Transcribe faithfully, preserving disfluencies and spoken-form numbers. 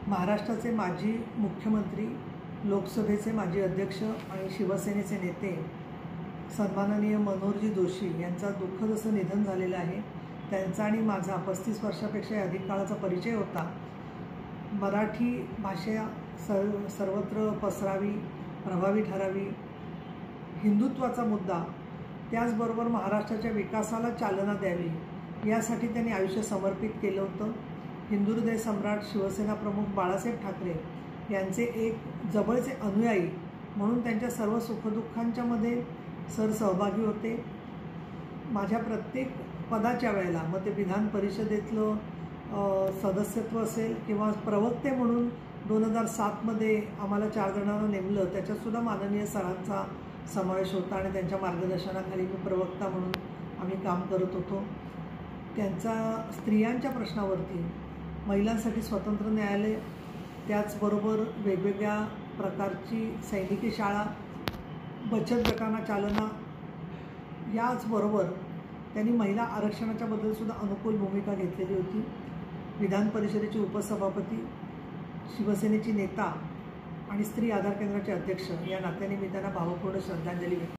महाराष्ट्राचे माजी मुख्यमंत्री, लोकसभेचे माजी अध्यक्ष आणि शिवसेनेचे नेते सन्माननीय मनोहरजी जोशी यांचा दुःखद असं निधन झालेलं आहे। त्यांचा आणि माझा पस्तीस वर्षापेक्षा अधिक काळाचा परिचय होता। मराठी भाषा सर्व सर्वत्र पसरावी, प्रभावी ठरावी, हिंदुत्वाचा मुद्दा, त्याचबरोबर महाराष्ट्राच्या विकासाला चालना द्यावी यासाठी त्यांनी आयुष्य समर्पित केलं होतं। हिंदू हृदय सम्राट शिवसेना प्रमुख बाळासाहेब ठाकरे यांचे एक जवळचे अनुयायी म्हणून त्यांच्या सर्व सुखदुःखांच्या मध्ये सर सहभागी होते। माझ्या प्रत्येक पदाच्या वेळेला, मग ते विधान परिषदेतलं सदस्यत्व असेल किंवा प्रवक्ते म्हणून दोन हजार सातमध्ये आम्हाला चार जणांना नेमलं, त्याच्यातसुद्धा माननीय सरांचा समावेश होता आणि त्यांच्या मार्गदर्शनाखाली मी प्रवक्ता म्हणून आम्ही काम करत होतो। त्यांचा स्त्रियांच्या प्रश्नावरती, महिलांसाठी स्वतंत्र न्यायालय, त्याचबरोबर वेगवेगळ्या प्रकारची सैनिकी शाळा, बचत गटांना चालना, याचबरोबर त्यांनी महिला आरक्षणाच्या बद्दलसुद्धा अनुकूल भूमिका घेतलेली होती। विधान परिषदेचे उपसभापती, शिवसेनेची नेता आणि स्त्री आधार केंद्राचे अध्यक्ष या नात्याने मी त्यांना भावपूर्ण श्रद्धांजली व्यक्त